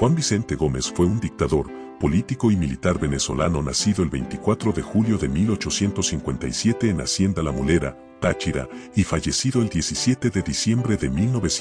Juan Vicente Gómez fue un dictador, político y militar venezolano nacido el 24 de julio de 1857 en Hacienda La Mulera, Táchira, y fallecido el 17 de diciembre de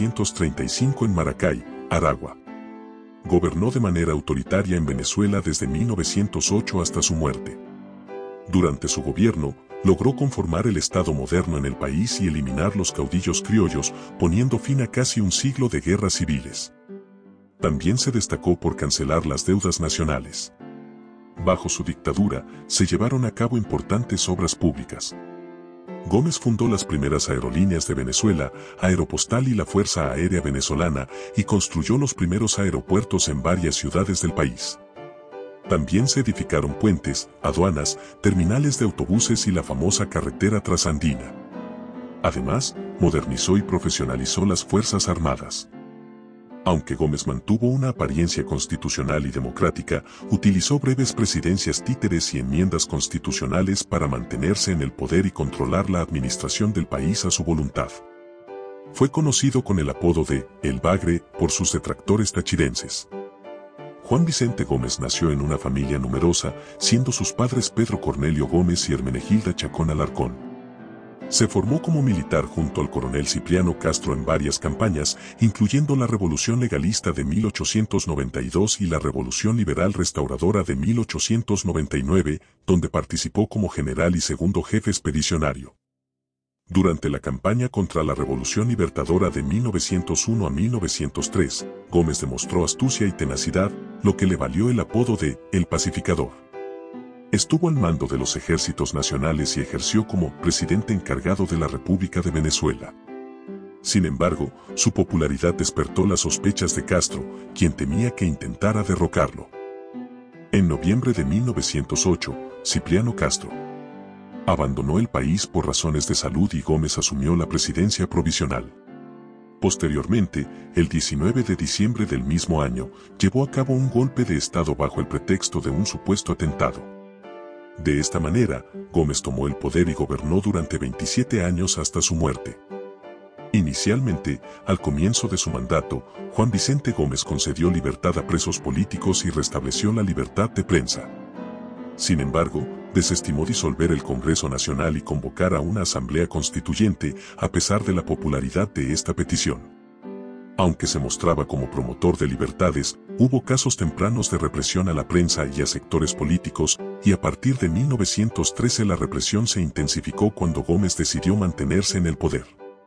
1935 en Maracay, Aragua. Gobernó de manera autoritaria en Venezuela desde 1908 hasta su muerte. Durante su gobierno, logró conformar el Estado moderno en el país y eliminar los caudillos criollos, poniendo fin a casi un siglo de guerras civiles. También se destacó por cancelar las deudas nacionales. Bajo su dictadura, se llevaron a cabo importantes obras públicas. Gómez fundó las primeras aerolíneas de Venezuela, Aeropostal y la Fuerza Aérea Venezolana, y construyó los primeros aeropuertos en varias ciudades del país. También se edificaron puentes, aduanas, terminales de autobuses y la famosa carretera trasandina. Además, modernizó y profesionalizó las Fuerzas Armadas. Aunque Gómez mantuvo una apariencia constitucional y democrática, utilizó breves presidencias títeres y enmiendas constitucionales para mantenerse en el poder y controlar la administración del país a su voluntad. Fue conocido con el apodo de El Bagre por sus detractores tachirenses. Juan Vicente Gómez nació en una familia numerosa, siendo sus padres Pedro Cornelio Gómez y Hermenegilda Chacón Alarcón. Se formó como militar junto al coronel Cipriano Castro en varias campañas, incluyendo la Revolución Legalista de 1892 y la Revolución Liberal Restauradora de 1899, donde participó como general y segundo jefe expedicionario. Durante la campaña contra la Revolución Libertadora de 1901 a 1903, Gómez demostró astucia y tenacidad, lo que le valió el apodo de El Pacificador. Estuvo al mando de los ejércitos nacionales y ejerció como presidente encargado de la República de Venezuela. Sin embargo, su popularidad despertó las sospechas de Castro, quien temía que intentara derrocarlo. En noviembre de 1908, Cipriano Castro abandonó el país por razones de salud y Gómez asumió la presidencia provisional. Posteriormente, el 19 de diciembre del mismo año, llevó a cabo un golpe de Estado bajo el pretexto de un supuesto atentado. De esta manera, Gómez tomó el poder y gobernó durante 27 años hasta su muerte. Inicialmente, al comienzo de su mandato, Juan Vicente Gómez concedió libertad a presos políticos y restableció la libertad de prensa. Sin embargo, desestimó disolver el Congreso Nacional y convocar a una asamblea constituyente, a pesar de la popularidad de esta petición. Aunque se mostraba como promotor de libertades, hubo casos tempranos de represión a la prensa y a sectores políticos, y a partir de 1913 la represión se intensificó cuando Gómez decidió mantenerse en el poder.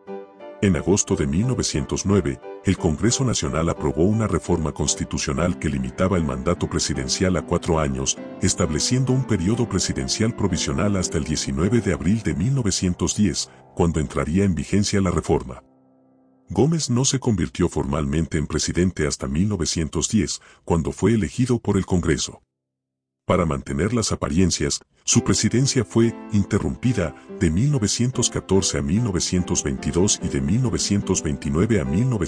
En agosto de 1909, el Congreso Nacional aprobó una reforma constitucional que limitaba el mandato presidencial a 4 años, estableciendo un periodo presidencial provisional hasta el 19 de abril de 1910, cuando entraría en vigencia la reforma. Gómez no se convirtió formalmente en presidente hasta 1910, cuando fue elegido por el Congreso. Para mantener las apariencias, su presidencia fue interrumpida de 1914 a 1922 y de 1929 a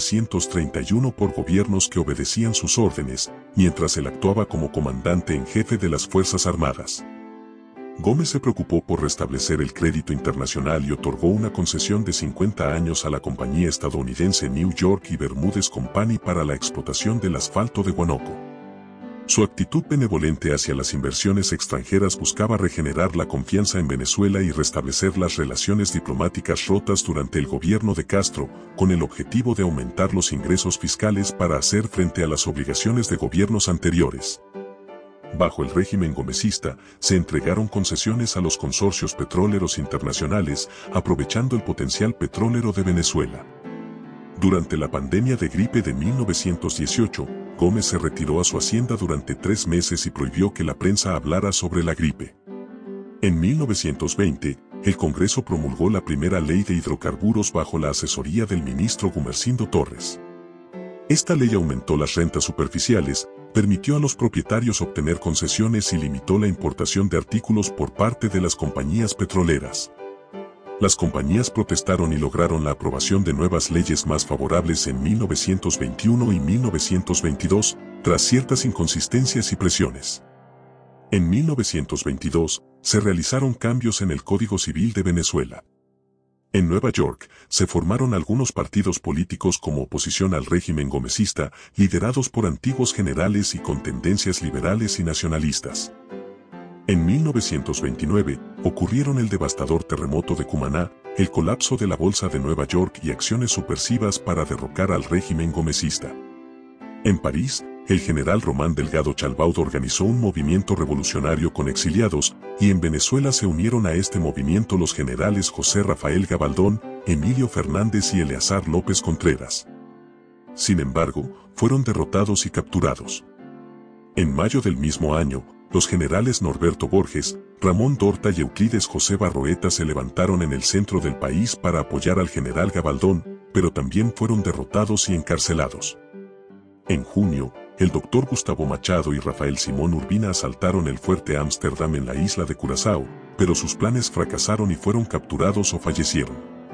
1931 por gobiernos que obedecían sus órdenes, mientras él actuaba como comandante en jefe de las Fuerzas Armadas. Gómez se preocupó por restablecer el crédito internacional y otorgó una concesión de 50 años a la compañía estadounidense New York y Bermúdez Company para la explotación del asfalto de Guanoco. Su actitud benevolente hacia las inversiones extranjeras buscaba regenerar la confianza en Venezuela y restablecer las relaciones diplomáticas rotas durante el gobierno de Castro, con el objetivo de aumentar los ingresos fiscales para hacer frente a las obligaciones de gobiernos anteriores. Bajo el régimen gomecista, se entregaron concesiones a los consorcios petroleros internacionales, aprovechando el potencial petrolero de Venezuela. Durante la pandemia de gripe de 1918, Gómez se retiró a su hacienda durante 3 meses y prohibió que la prensa hablara sobre la gripe. En 1920, el Congreso promulgó la primera ley de hidrocarburos bajo la asesoría del ministro Gumersindo Torres. Esta ley aumentó las rentas superficiales, permitió a los propietarios obtener concesiones y limitó la importación de artículos por parte de las compañías petroleras. Las compañías protestaron y lograron la aprobación de nuevas leyes más favorables en 1921 y 1922, tras ciertas inconsistencias y presiones. En 1922, se realizaron cambios en el Código Civil de Venezuela. En Nueva York, se formaron algunos partidos políticos como oposición al régimen gomecista, liderados por antiguos generales y con tendencias liberales y nacionalistas. En 1929, ocurrieron el devastador terremoto de Cumaná, el colapso de la Bolsa de Nueva York y acciones subversivas para derrocar al régimen gomecista. En París, el general Román Delgado Chalbaud organizó un movimiento revolucionario con exiliados, y en Venezuela se unieron a este movimiento los generales José Rafael Gabaldón, Emilio Fernández y Eleazar López Contreras. Sin embargo, fueron derrotados y capturados. En mayo del mismo año, los generales Norberto Borges, Ramón Dorta y Euclides José Barroeta se levantaron en el centro del país para apoyar al general Gabaldón, pero también fueron derrotados y encarcelados. En junio, el doctor Gustavo Machado y Rafael Simón Urbina asaltaron el fuerte Ámsterdam en la isla de Curazao, pero sus planes fracasaron y fueron capturados o fallecieron.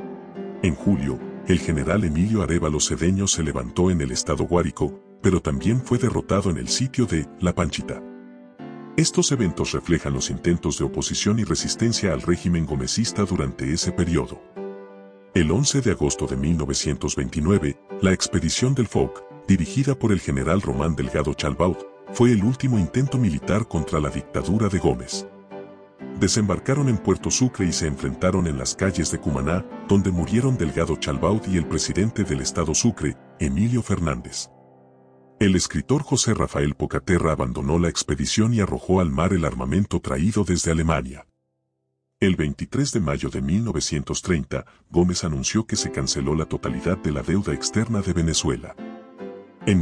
En julio, el general Emilio Arévalo Cedeño se levantó en el estado Guárico, pero también fue derrotado en el sitio de La Panchita. Estos eventos reflejan los intentos de oposición y resistencia al régimen gomecista durante ese periodo. El 11 de agosto de 1929, la expedición del Foc, dirigida por el general Román Delgado Chalbaud, fue el último intento militar contra la dictadura de Gómez. Desembarcaron en Puerto Sucre y se enfrentaron en las calles de Cumaná, donde murieron Delgado Chalbaud y el presidente del estado Sucre, Emilio Fernández. El escritor José Rafael Pocaterra abandonó la expedición y arrojó al mar el armamento traído desde Alemania. El 23 de mayo de 1930, Gómez anunció que se canceló la totalidad de la deuda externa de Venezuela. En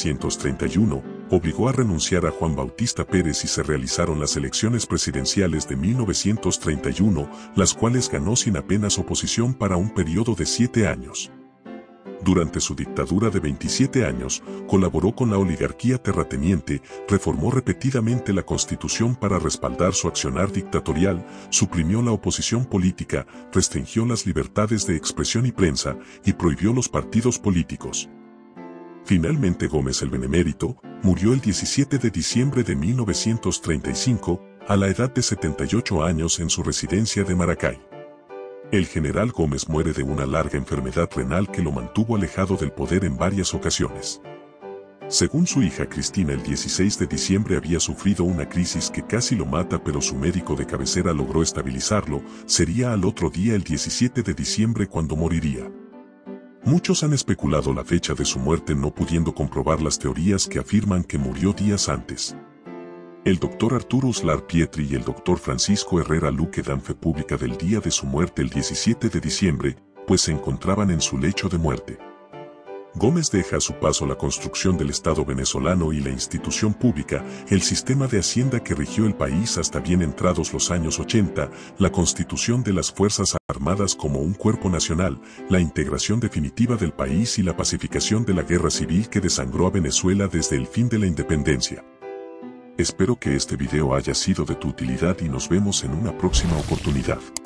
1931, obligó a renunciar a Juan Bautista Pérez y se realizaron las elecciones presidenciales de 1931, las cuales ganó sin apenas oposición para un periodo de 7 años. Durante su dictadura de 27 años, colaboró con la oligarquía terrateniente, reformó repetidamente la Constitución para respaldar su accionar dictatorial, suprimió la oposición política, restringió las libertades de expresión y prensa, y prohibió los partidos políticos. Finalmente Gómez el Benemérito murió el 17 de diciembre de 1935, a la edad de 78 años en su residencia de Maracay. El general Gómez muere de una larga enfermedad renal que lo mantuvo alejado del poder en varias ocasiones. Según su hija Cristina, el 16 de diciembre había sufrido una crisis que casi lo mata, pero su médico de cabecera logró estabilizarlo. Sería al otro día, el 17 de diciembre, cuando moriría. Muchos han especulado la fecha de su muerte, no pudiendo comprobar las teorías que afirman que murió días antes. El doctor Arturo Uslar Pietri y el doctor Francisco Herrera Luque dan fe pública del día de su muerte, el 17 de diciembre, pues se encontraban en su lecho de muerte. Gómez deja a su paso la construcción del Estado venezolano y la institución pública, el sistema de hacienda que rigió el país hasta bien entrados los años 80, la constitución de las Fuerzas Armadas como un cuerpo nacional, la integración definitiva del país y la pacificación de la guerra civil que desangró a Venezuela desde el fin de la independencia. Espero que este video haya sido de tu utilidad y nos vemos en una próxima oportunidad.